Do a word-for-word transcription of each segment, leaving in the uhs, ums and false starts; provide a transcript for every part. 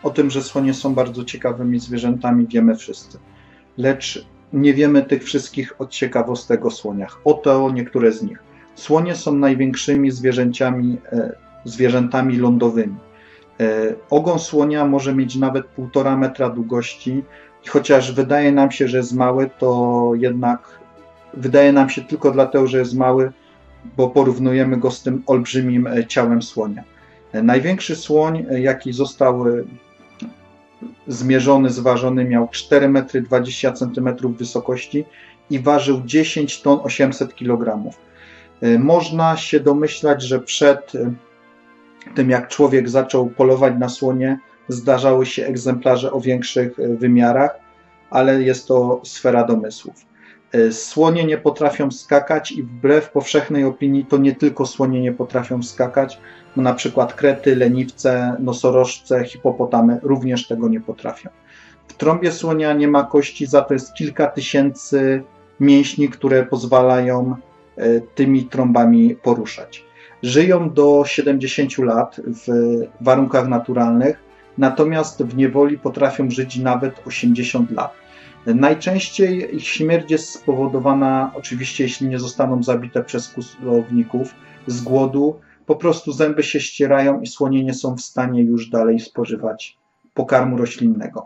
O tym, że słonie są bardzo ciekawymi zwierzętami, wiemy wszyscy. Lecz nie wiemy tych wszystkich ciekawostek o słoniach. Oto niektóre z nich. Słonie są największymi zwierzęciami, e, zwierzętami lądowymi. E, ogon słonia może mieć nawet półtora metra długości i chociaż wydaje nam się, że jest mały, to jednak wydaje nam się tylko dlatego, że jest mały, bo porównujemy go z tym olbrzymim ciałem słonia. E, największy słoń, jaki został zmierzony, zważony, miał cztery metry dwadzieścia centymetrów wysokości i ważył dziesięć ton osiemset kilogramów. Można się domyślać, że przed tym, jak człowiek zaczął polować na słonie, zdarzały się egzemplarze o większych wymiarach, ale jest to sfera domysłów. Słonie nie potrafią skakać i wbrew powszechnej opinii to nie tylko słonie nie potrafią skakać, no na przykład krety, leniwce, nosorożce, hipopotamy również tego nie potrafią. W trąbie słonia nie ma kości, za to jest kilka tysięcy mięśni, które pozwalają tymi trąbami poruszać. Żyją do siedemdziesięciu lat w warunkach naturalnych, natomiast w niewoli potrafią żyć nawet osiemdziesiąt lat. Najczęściej ich śmierć jest spowodowana, oczywiście jeśli nie zostaną zabite przez kłusowników, z głodu. Po prostu zęby się ścierają i słonie nie są w stanie już dalej spożywać pokarmu roślinnego.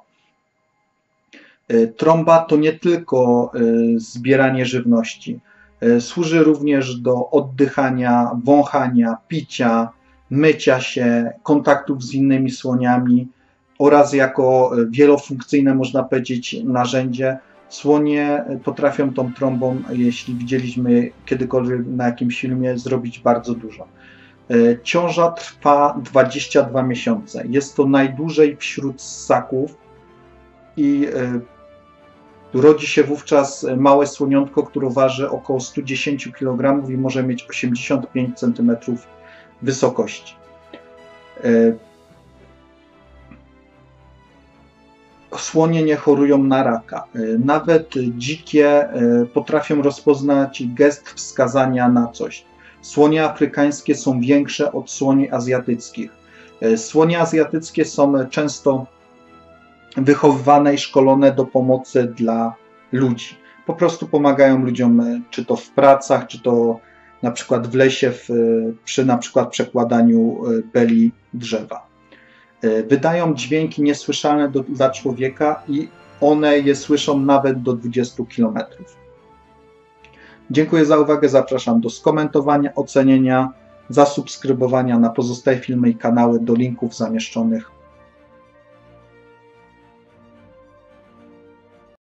Trąba to nie tylko zbieranie żywności. Służy również do oddychania, wąchania, picia, mycia się, kontaktów z innymi słoniami oraz jako wielofunkcyjne, można powiedzieć, narzędzie. Słonie potrafią tą trąbą, jeśli widzieliśmy kiedykolwiek na jakimś filmie, zrobić bardzo dużo. Ciąża trwa dwadzieścia dwa miesiące. Jest to najdłużej wśród ssaków i rodzi się wówczas małe słoniątko, które waży około sto dziesięć kilogramów i może mieć osiemdziesiąt pięć centymetrów wysokości. Słonie nie chorują na raka. Nawet dzikie potrafią rozpoznać gest wskazania na coś. Słonie afrykańskie są większe od słoni azjatyckich. Słonie azjatyckie są często wychowywane i szkolone do pomocy dla ludzi. Po prostu pomagają ludziom, czy to w pracach, czy to na przykład w lesie, w, przy na przykład przekładaniu beli drzewa. Wydają dźwięki niesłyszalne do, dla człowieka i one je słyszą nawet do dwudziestu kilometrów. Dziękuję za uwagę, zapraszam do skomentowania, ocenienia, zasubskrybowania na pozostałe filmy i kanały do linków zamieszczonych